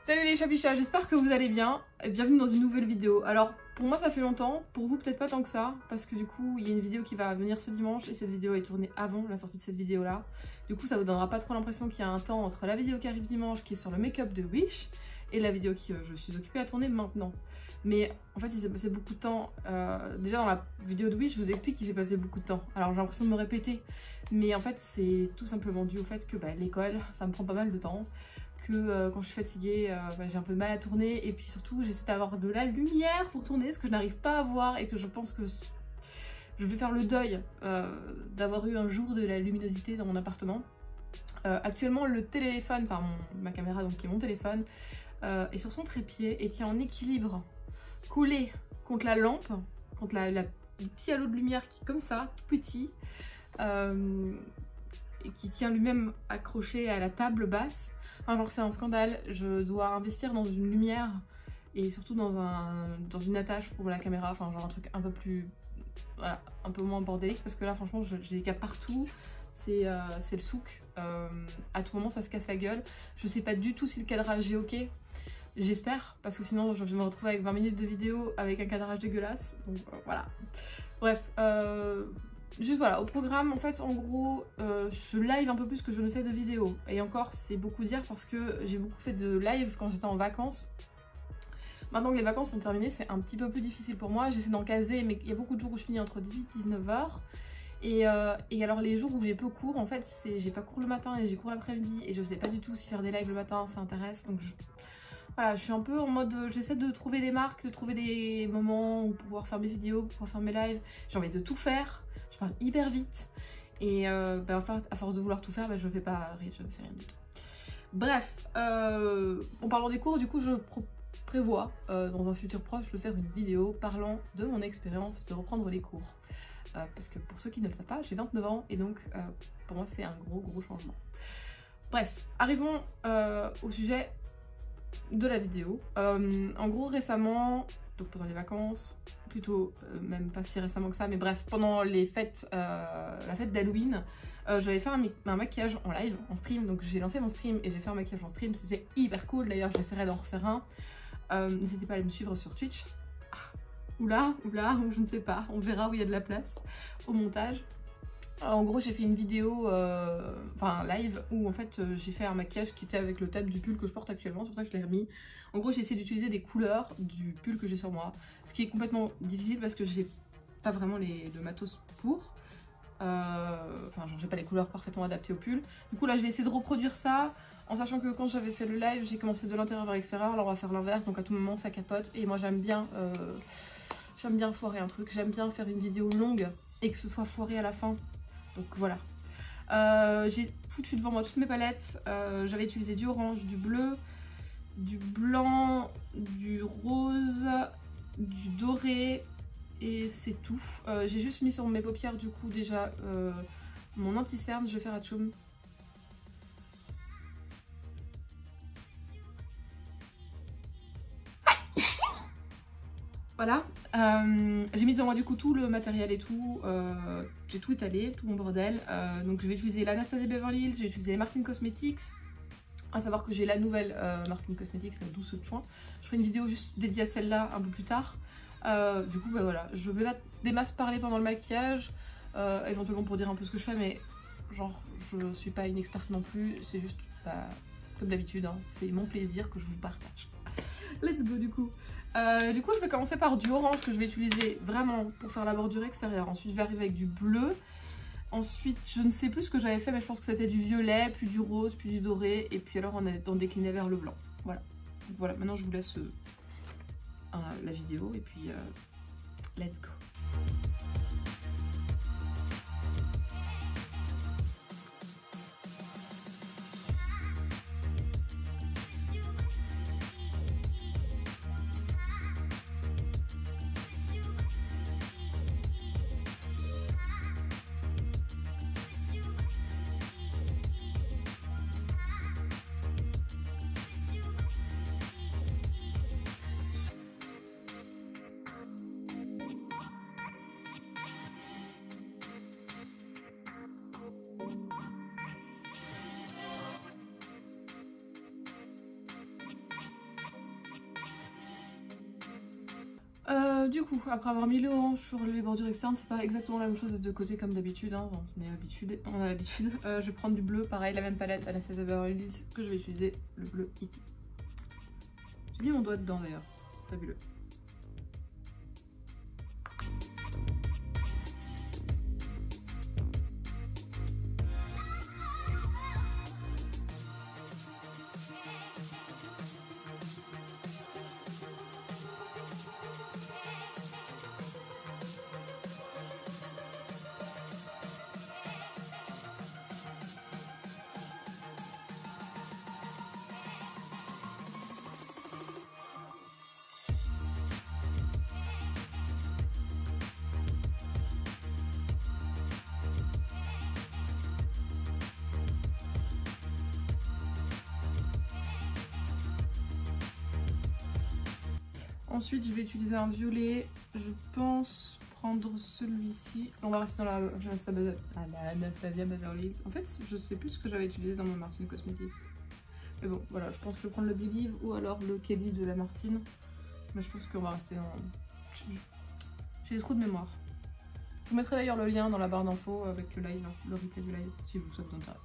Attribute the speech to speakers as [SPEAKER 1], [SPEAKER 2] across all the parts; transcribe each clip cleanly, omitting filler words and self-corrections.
[SPEAKER 1] Salut les chapichas, j'espère que vous allez bien et bienvenue dans une nouvelle vidéo. Alors pour moi ça fait longtemps, pour vous peut-être pas tant que ça, parce que du coup il y a une vidéo qui va venir ce dimanche et cette vidéo est tournée avant la sortie de cette vidéo là. Du coup ça vous donnera pas trop l'impression qu'il y a un temps entre la vidéo qui arrive dimanche qui est sur le make-up de Wish et la vidéo qui je suis occupée à tourner maintenant. Mais en fait il s'est passé beaucoup de temps, déjà dans la vidéo de Wish je vous explique qu'il s'est passé beaucoup de temps. Alors j'ai l'impression de me répéter, mais en fait c'est tout simplement dû au fait que l'école ça me prend pas mal de temps. Que quand je suis fatiguée, j'ai un peu de mal à tourner et puis surtout j'essaie d'avoir de la lumière pour tourner, ce que je n'arrive pas à avoir et que je pense que je vais faire le deuil d'avoir eu un jour de la luminosité dans mon appartement. Actuellement le téléphone, enfin ma caméra donc qui est mon téléphone, est sur son trépied et tient en équilibre collé contre la lampe, contre le petit halo de lumière qui est comme ça, tout petit, et qui tient lui-même accroché à la table basse. Enfin, genre c'est un scandale, je dois investir dans une lumière et surtout dans une attache pour la caméra, enfin genre un truc un peu plus, voilà, un peu moins bordélique parce que là franchement j'ai des câbles partout, c'est le souk, à tout moment ça se casse la gueule, je sais pas du tout si le cadrage est ok, j'espère parce que sinon je vais me retrouver avec 20 minutes de vidéo avec un cadrage dégueulasse, donc voilà, bref. Juste voilà, au programme, en fait, en gros, je live un peu plus que je ne fais de vidéos. Et encore, c'est beaucoup dire parce que j'ai beaucoup fait de live quand j'étais en vacances. Maintenant que les vacances sont terminées, c'est un petit peu plus difficile pour moi. J'essaie d'en caser, mais il y a beaucoup de jours où je finis entre 18 et 19h. Et alors les jours où j'ai peu cours, en fait, j'ai pas cours le matin et j'ai cours l'après-midi. Et je sais pas du tout si faire des lives le matin, ça intéresse. Donc voilà, je suis un peu en mode, j'essaie de trouver des marques, de trouver des moments où pouvoir faire mes vidéos, pour pouvoir faire mes lives. J'ai envie de tout faire. Je parle hyper vite et en fait, à force de vouloir tout faire, je fais rien du tout. Bref, en parlant des cours, du coup je prévois dans un futur proche de faire une vidéo parlant de mon expérience de reprendre les cours. Parce que pour ceux qui ne le savent pas, j'ai 29 ans et donc pour moi c'est un gros changement. Bref, arrivons au sujet de la vidéo. En gros récemment, donc pendant les vacances, plutôt même pas si récemment que ça, mais bref, pendant les fêtes, la fête d'Halloween, j'avais fait un maquillage en live, en stream, donc j'ai lancé mon stream et j'ai fait un maquillage en stream, c'était hyper cool, d'ailleurs j'essaierai d'en refaire un. N'hésitez pas à aller me suivre sur Twitch. Oula, je ne sais pas, on verra où il y a de la place au montage. Alors, en gros j'ai fait une vidéo, enfin live, où en fait j'ai fait un maquillage qui était avec le thème du pull que je porte actuellement, c'est pour ça que je l'ai remis. En gros j'ai essayé d'utiliser des couleurs du pull que j'ai sur moi, ce qui est complètement difficile parce que j'ai pas vraiment le matos pour. Enfin genre j'ai pas les couleurs parfaitement adaptées au pull. Du coup là je vais essayer de reproduire ça, en sachant que quand j'avais fait le live j'ai commencé de l'intérieur vers l'extérieur, alors on va faire l'inverse, donc à tout moment ça capote. Et moi j'aime bien foirer un truc, j'aime bien faire une vidéo longue et que ce soit foiré à la fin. Donc voilà, j'ai foutu devant moi toutes mes palettes, j'avais utilisé du orange, du bleu, du blanc, du rose, du doré et c'est tout. J'ai juste mis sur mes paupières du coup déjà mon anti-cerne, je vais faire Atchoum. Voilà, j'ai mis devant moi du coup tout le matériel et tout, j'ai tout étalé, tout mon bordel, donc je vais utiliser l'Anastasia Beverly Hills, j'ai utilisé Martin Cosmetics, à savoir que j'ai la nouvelle Martin Cosmetics, la douce de choix. Je ferai une vidéo juste dédiée à celle-là un peu plus tard. Du coup voilà, je vais pas des masses parler pendant le maquillage, éventuellement pour dire un peu ce que je fais, mais genre je suis pas une experte non plus, c'est juste comme d'habitude, hein, c'est mon plaisir que je vous partage. Let's go du coup. Je vais commencer par du orange que je vais utiliser vraiment pour faire la bordure extérieure. Ensuite je vais arriver avec du bleu. Ensuite je ne sais plus ce que j'avais fait mais je pense que c'était du violet, puis du rose, puis du doré. Et puis alors on décliné vers le blanc. Voilà. Donc voilà, maintenant je vous laisse la vidéo et puis let's go. Du coup, après avoir mis le orange sur les bordures externes, c'est pas exactement la même chose des deux côtés comme d'habitude, hein, on a l'habitude. Je vais prendre du bleu, pareil, la même palette Anastasia Beverly Hills que je vais utiliser, le bleu Iki. J'ai mis mon doigt dedans d'ailleurs, fabuleux. Ensuite, je vais utiliser un violet. Je pense prendre celui-ci. On va rester dans la Anastasia Beverly Hills. En fait, je sais plus ce que j'avais utilisé dans mon Martine Cosmetics. Mais bon, voilà, je pense que je vais prendre le Believe ou alors le Kelly de la Martine. Mais je pense qu'on va rester dans... J'ai des trous de mémoire. Je vous mettrai d'ailleurs le lien dans la barre d'infos avec le live, le replay du live, si ça vous intéresse.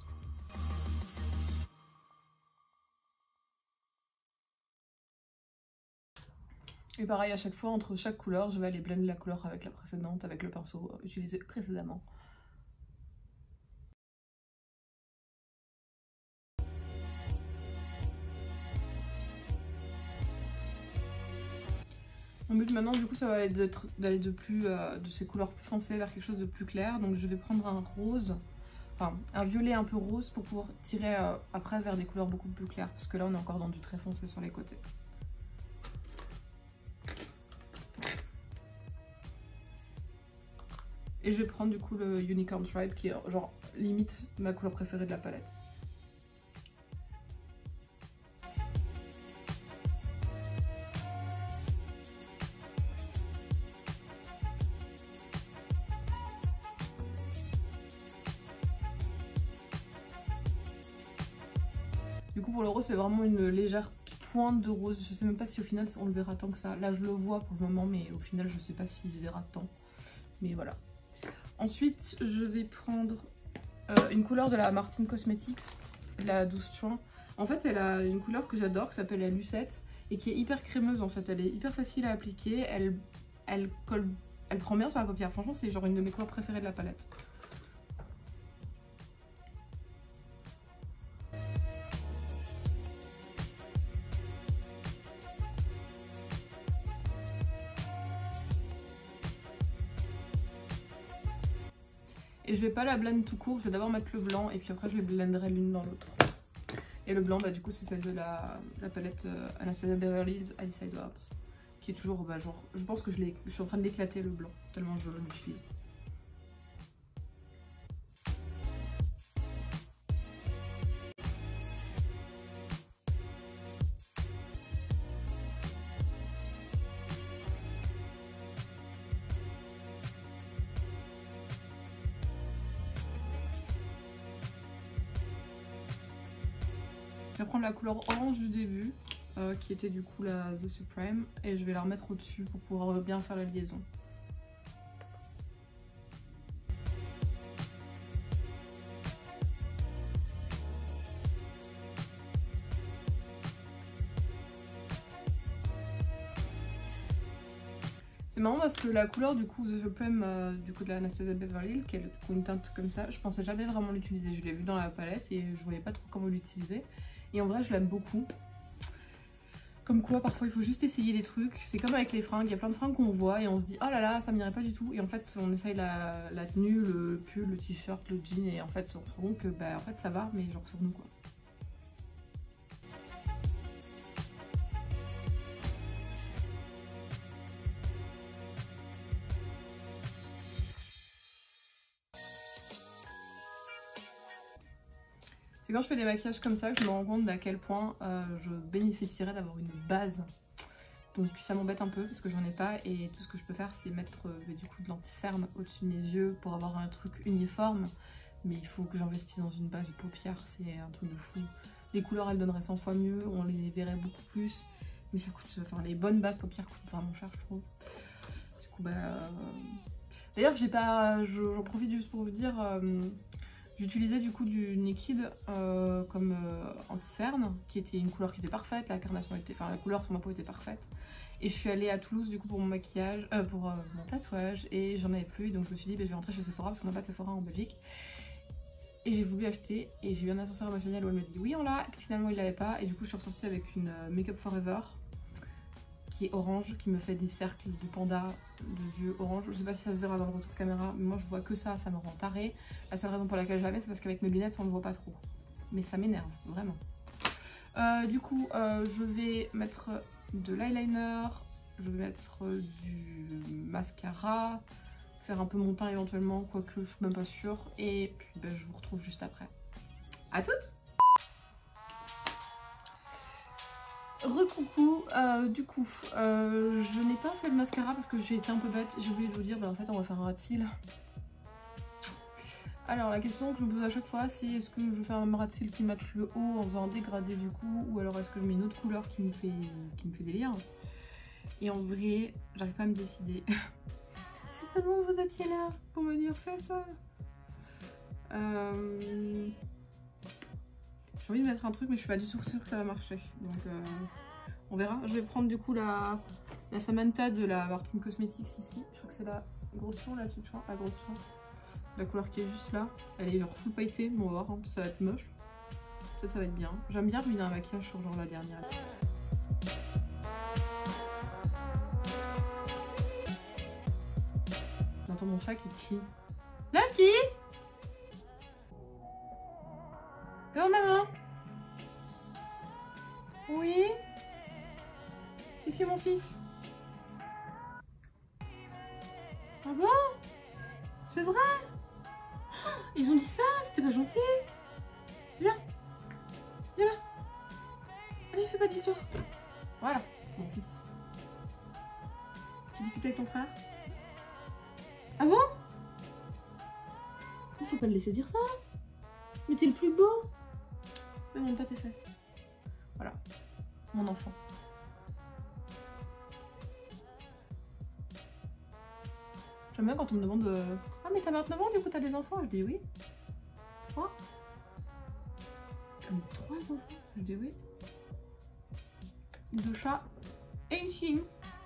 [SPEAKER 1] Et pareil, à chaque fois, entre chaque couleur, je vais aller blender la couleur avec la précédente, avec le pinceau utilisé précédemment. Mon but maintenant, du coup, ça va être d'aller de ces couleurs plus foncées vers quelque chose de plus clair. Donc je vais prendre un rose, enfin un violet un peu rose pour pouvoir tirer après vers des couleurs beaucoup plus claires. Parce que là, on est encore dans du très foncé sur les côtés. Et je vais prendre du coup le Unicorn Stripe qui est genre limite ma couleur préférée de la palette. Du coup pour le rose c'est vraiment une légère pointe de rose. Je sais même pas si au final on le verra tant que ça. Là je le vois pour le moment mais au final je sais pas s'il se verra tant. Mais voilà. Ensuite, je vais prendre une couleur de la Martine Cosmetics, la 12 juin. En fait, elle a une couleur que j'adore, qui s'appelle la Lucette, et qui est hyper crémeuse en fait. Elle est hyper facile à appliquer, elle prend bien sur la paupière. Franchement, c'est genre une de mes couleurs préférées de la palette. Et je vais pas la blender tout court, je vais d'abord mettre le blanc et puis après je les blenderai l'une dans l'autre. Et le blanc, bah du coup c'est celle de la palette Anastasia Beverly Hills Eyeshadow Arts. Qui est toujours, bah genre, je pense que je suis en train d'éclater le blanc, tellement je l'utilise. Je vais prendre la couleur orange du début, qui était du coup la The Supreme, et je vais la remettre au-dessus pour pouvoir bien faire la liaison. C'est marrant parce que la couleur du coup The Supreme du coup de la Anastasia Beverly Hills, qui est du coup une teinte comme ça, je pensais jamais vraiment l'utiliser. Je l'ai vu dans la palette et je voyais pas trop comment l'utiliser. Et en vrai je l'aime beaucoup. Comme quoi parfois il faut juste essayer des trucs. C'est comme avec les fringues, il y a plein de fringues qu'on voit et on se dit oh là là ça m'irait pas du tout. Et en fait on essaye la tenue, le pull, le t-shirt, le jean et en fait on se rend compte que bah en fait ça va mais genre sur nous quoi. C'est quand je fais des maquillages comme ça que je me rends compte d'à quel point je bénéficierais d'avoir une base. Donc ça m'embête un peu parce que j'en ai pas et tout ce que je peux faire c'est mettre du coup de l'anti-cerne au-dessus de mes yeux pour avoir un truc uniforme. Mais il faut que j'investisse dans une base de paupières, c'est un truc de fou. Les couleurs elles donneraient 100 fois mieux, on les verrait beaucoup plus. Mais ça coûte, enfin les bonnes bases paupières coûtent vraiment cher je trouve. coup, d'ailleurs, j'ai pas. J'en profite juste pour vous dire. J'utilisais du coup du Nikid comme anti-cerne, qui était une couleur qui était parfaite, la carnation était, enfin la couleur sur ma peau était parfaite. Et je suis allée à Toulouse du coup pour mon maquillage, pour mon tatouage, et j'en avais plus, donc je me suis dit je vais rentrer chez Sephora parce qu'on n'a pas de Sephora en Belgique. Et j'ai voulu acheter, et j'ai eu un ascenseur émotionnel où elle me dit oui on l'a, et puis finalement il l'avait pas, et du coup je suis ressortie avec une Make Up Forever qui est orange, qui me fait des cercles de panda de yeux orange. Je sais pas si ça se verra dans le retour caméra, mais moi je vois que ça me rend tarée. La seule raison pour laquelle je l'avais, c'est parce qu'avec mes lunettes on ne voit pas trop. Mais ça m'énerve, vraiment. Du coup, je vais mettre de l'eyeliner, je vais mettre du mascara, faire un peu mon teint éventuellement, quoique je suis même pas sûre. Et puis je vous retrouve juste après. À toutes! Recoucou, du coup, je n'ai pas fait le mascara parce que j'ai été un peu bête, j'ai oublié de vous dire, en fait on va faire un rat de cils. Alors la question que je me pose à chaque fois c'est est-ce que je fais un rat de cils qui matche le haut en faisant un dégradé du coup, ou alors est-ce que je mets une autre couleur qui me fait délire. Et en vrai, j'arrive pas à me décider. Si seulement vous étiez là pour me dire fais ça. J'ai envie de mettre un truc mais je suis pas du tout sûre que ça va marcher, donc on verra. Je vais prendre du coup la Samantha de la Martin Cosmetics ici, je crois que c'est la grosse chant, la petite chant, la grosse chant. C'est la couleur qui est juste là, elle est genre full pailletée, bon on va voir, hein. Ça va être moche, peut-être ça va être bien. J'aime bien ruiner un maquillage sur genre la dernière. J'entends mon chat qui crie. Lucky! Oh maman! Oui? Qu'est-ce que mon fils? Ah bon? C'est vrai? Ils ont dit ça? C'était pas gentil? Viens! Viens là! Allez, fais pas d'histoire! Voilà, mon fils. Tu discutes avec ton frère? Ah bon? Faut pas le laisser dire ça! Mais t'es le plus beau! Mais montre pas tes fesses. Voilà, mon enfant. J'aime bien quand on me demande ah mais t'as 29 ans du coup t'as des enfants? Je dis oui. 3? J'en ai 3 enfants? Je dis oui. 2 chats et une chine.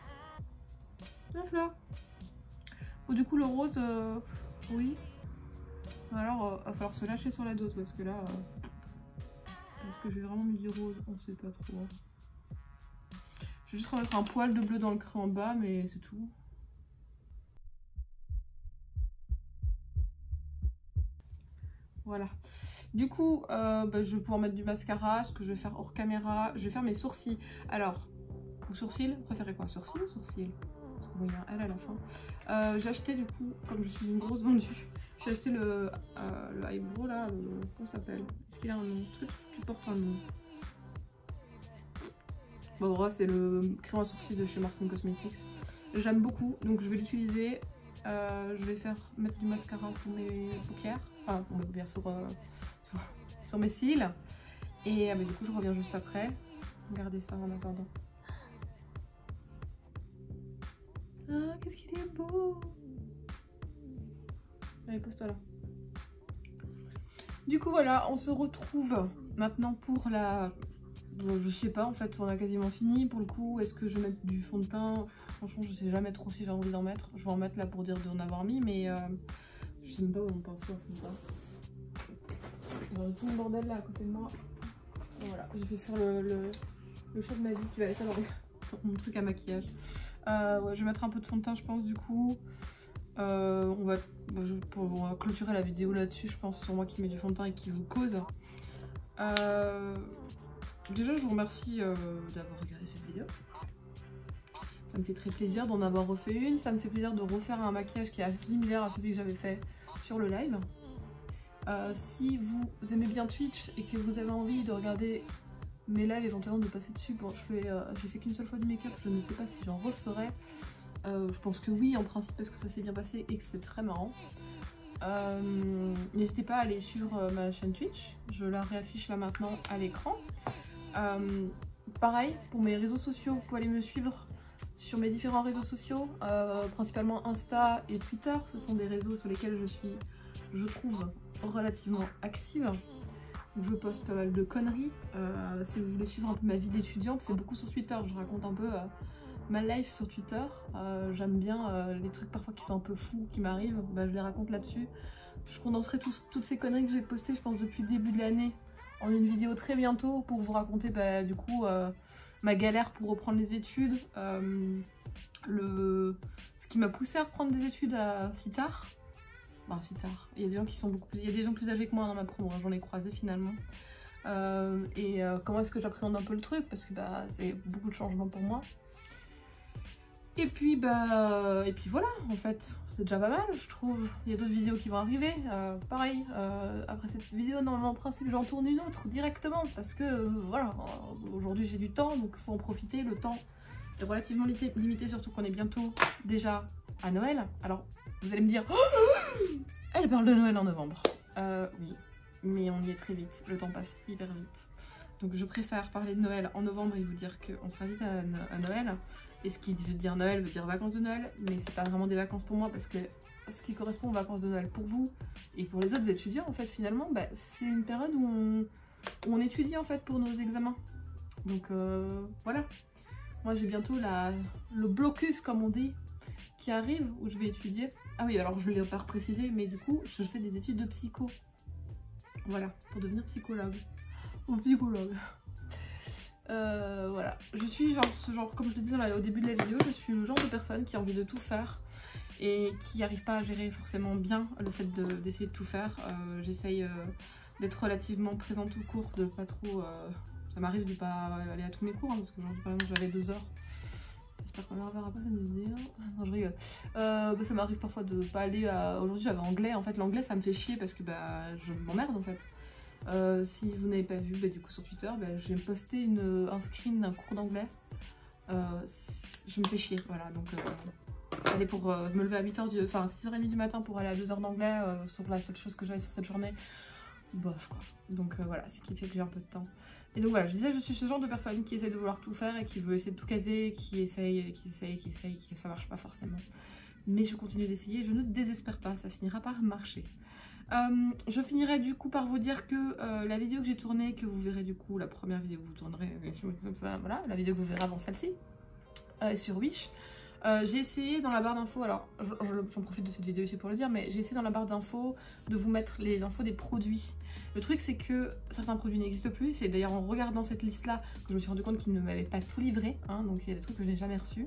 [SPEAKER 1] 9 là. Bon du coup le rose, oui. Alors va falloir se lâcher sur la dose parce que là... Est-ce que j'ai vraiment mis du rose? On sait pas trop. Je vais juste remettre un poil de bleu dans le creux en bas, mais c'est tout. Voilà. Du coup, je vais pouvoir mettre du mascara. Ce que je vais faire hors caméra, je vais faire mes sourcils. Alors, ou sourcils, vous préférez quoi? Sourcils ou sourcils? Parce que bon, il y a un L à la fin. J'ai acheté du coup, comme je suis une grosse vendue, j'ai acheté le eyebrow là, comment ça s'appelle? Est-ce qu'il a un nom? Truc qui porte un nom. Bon bref, c'est le crayon à sourcils de chez Martin Cosmetics. J'aime beaucoup, donc je vais l'utiliser. Je vais mettre du mascara pour mes paupières. Enfin, pour mes paupières sur mes cils. Et du coup, je reviens juste après. Regardez ça en attendant. Ah, qu'est-ce qu'il est beau! Allez, pose-toi là. Du coup, voilà, on se retrouve maintenant pour la... Bon, je sais pas, en fait, on a quasiment fini. Pour le coup, est-ce que je vais mettre du fond de teint? Franchement, je sais jamais trop si j'ai envie d'en mettre. Je vais en mettre là pour dire d'en avoir mis, mais je sais même pas où on pense sur le fond de teint. Dans tout le bordel là à côté de moi. Et voilà, je vais faire le chat de ma vie qui va être dans mon truc à maquillage. Ouais, je vais mettre un peu de fond de teint, je pense, du coup. On va clôturer la vidéo là-dessus, je pense, sur moi qui met du fond de teint et qui vous cause. Déjà, je vous remercie d'avoir regardé cette vidéo. Ça me fait très plaisir d'en avoir refait une. Ça me fait plaisir de refaire un maquillage qui est assez similaire à celui que j'avais fait sur le live. Si vous aimez bien Twitch et que vous avez envie de regarder mes lives, éventuellement de passer dessus, bon, j'ai fait qu'une seule fois du make-up, je ne sais pas si j'en referai. Je pense que oui, en principe, parce que ça s'est bien passé et que c'est très marrant. N'hésitez pas à aller suivre ma chaîne Twitch, je la réaffiche là maintenant à l'écran. Pareil, pour mes réseaux sociaux, vous pouvez aller me suivre sur mes différents réseaux sociaux, principalement Insta et Twitter. Ce sont des réseaux sur lesquels je suis, je trouve, relativement active. Où je poste pas mal de conneries. Si vous voulez suivre un peu ma vie d'étudiante, c'est beaucoup sur Twitter. Je raconte un peu ma life sur Twitter. J'aime bien les trucs parfois qui sont un peu fous, qui m'arrivent. Bah, je les raconte là-dessus. Je condenserai toutes ces conneries que j'ai postées, je pense, depuis le début de l'année en une vidéo très bientôt pour vous raconter du coup ma galère pour reprendre les études, ce qui m'a poussé à reprendre des études si tard. Enfin, si tard. Il y a des gens qui sont il y a des gens plus âgés que moi dans ma promo, j'en ai croisé finalement. Comment est-ce que j'appréhende un peu le truc, parce que c'est beaucoup de changements pour moi. Et puis voilà, en fait, c'est déjà pas mal, je trouve. Il y a d'autres vidéos qui vont arriver. Pareil, après cette vidéo, normalement, en principe, j'en tourne une autre directement, parce que voilà, aujourd'hui j'ai du temps, donc il faut en profiter. Le temps est relativement limité, surtout qu'on est bientôt déjà à Noël. Alors, vous allez me dire, oh, elle parle de Noël en novembre. Oui, mais on y est très vite, le temps passe hyper vite. Donc je préfère parler de Noël en novembre et vous dire qu'on sera vite à Noël. Et ce qui veut dire Noël veut dire vacances de Noël, mais c'est pas vraiment des vacances pour moi, parce que ce qui correspond aux vacances de Noël pour vous et pour les autres étudiants, en fait, finalement, c'est une période où on étudie en fait pour nos examens. Donc voilà. Moi j'ai bientôt le blocus, comme on dit, qui arrive, où je vais étudier. Ah oui, alors je ne l'ai pas précisé, mais du coup je fais des études de psycho. Voilà, pour devenir psychologue. Ou psychologue. Voilà, je suis comme je le disais au début de la vidéo, je suis le genre de personne qui a envie de tout faire et qui n'arrive pas à gérer forcément bien le fait d'essayer de tout faire. J'essaye d'être relativement présente au cours, de pas trop... ça m'arrive de pas aller à tous mes cours, hein, parce qu'aujourd'hui par exemple j'avais 2 heures. J'espère qu'on ne reverra pas cette vidéo. Non, je rigole. Ça m'arrive parfois de pas aller à... Aujourd'hui j'avais anglais, en fait l'anglais ça me fait chier parce que je m'emmerde en fait. Si vous n'avez pas vu, du coup sur Twitter, j'ai posté un screen d'un cours d'anglais. Je me fais chier, voilà, donc aller pour me lever à 6h30 du matin pour aller à 2 heures d'anglais sur la seule chose que j'avais sur cette journée, bof quoi. Donc voilà, c'est ce qui fait que j'ai un peu de temps. Et donc voilà, je disais, je suis ce genre de personne qui essaie de vouloir tout faire et qui veut essayer de tout caser, qui essaye, ça marche pas forcément. Mais je continue d'essayer, je ne désespère pas, ça finira par marcher. Je finirai du coup par vous dire que la vidéo que j'ai tournée, que vous verrez du coup, la première vidéo que vous tournerez, voilà, la vidéo que vous verrez avant celle-ci, sur Wish, j'ai essayé dans la barre d'infos, alors j'en profite de cette vidéo ici pour le dire, mais j'ai essayé dans la barre d'infos de vous mettre les infos des produits. Le truc c'est que certains produits n'existent plus, c'est d'ailleurs en regardant cette liste là que je me suis rendu compte qu'ils ne m'avaient pas tout livré, hein, donc il y a des trucs que je n'ai jamais reçus.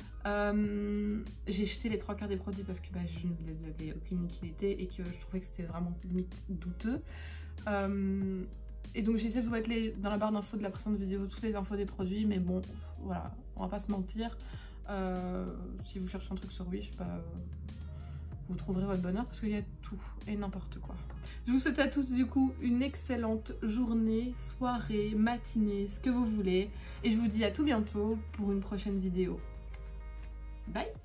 [SPEAKER 1] J'ai jeté les 3/4 des produits parce que je ne les avais aucune utilité et que je trouvais que c'était vraiment limite douteux. Et donc j'ai essayé de vous mettre dans la barre d'infos de la précédente vidéo toutes les infos des produits, mais bon, voilà, on va pas se mentir. Si vous cherchez un truc sur Wish, vous trouverez votre bonheur parce qu'il y a tout et n'importe quoi. Je vous souhaite à tous du coup une excellente journée, soirée, matinée, ce que vous voulez. Et je vous dis à tout bientôt pour une prochaine vidéo. Bye!